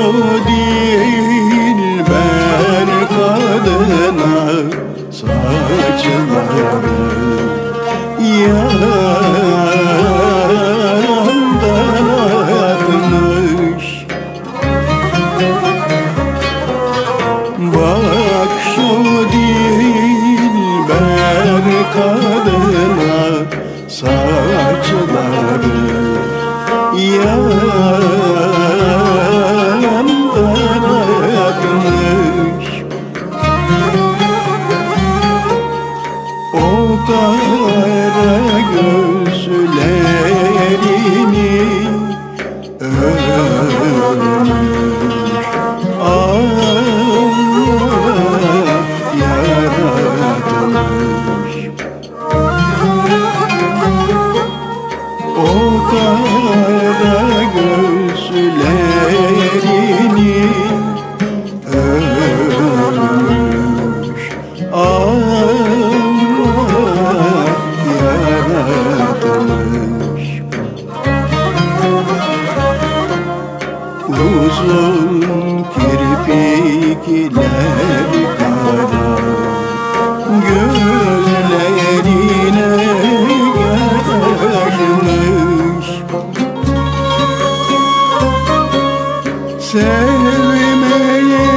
dilber kadına saçları yarandan atmış. Bak şu dilber kadına saçları yarandan atmış. O kara gözlerini ölmüş Allah yaratmış. O kara gözlerini ölmüş Allah yaratmış. Uzun kirpikler kara gözlerine karışmış. Sevmeye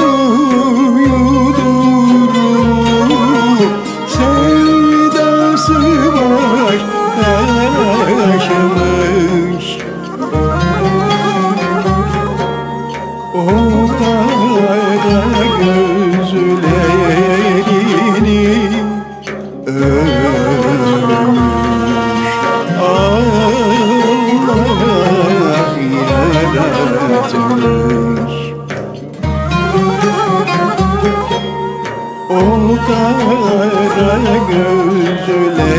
doyudur, sevdası başlaşmış. O kara gözlerini ölmüş Allah yaratmış. O kara gözlerini